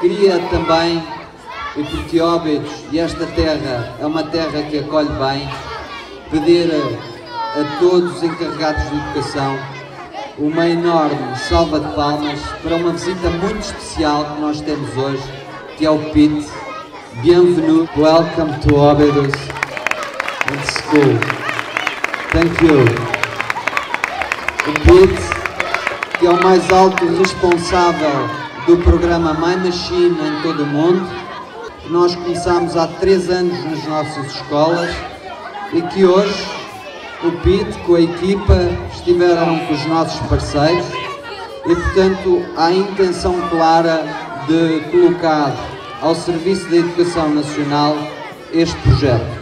Queria também, e porque Óbidos e esta terra é uma terra que acolhe bem, pedir a todos os encarregados de educação uma enorme salva de palmas para uma visita muito especial que nós temos hoje, que é o PIT. Bienvenue, welcome to Óbidos and School. Thank you. O PIT, que é o mais alto responsável do programa My Machine em todo o mundo, que nós começámos há 3 anos nas nossas escolas e que hoje o PIT com a equipa estiveram com os nossos parceiros e, portanto, há a intenção clara de colocar ao serviço da Educação Nacional este projeto.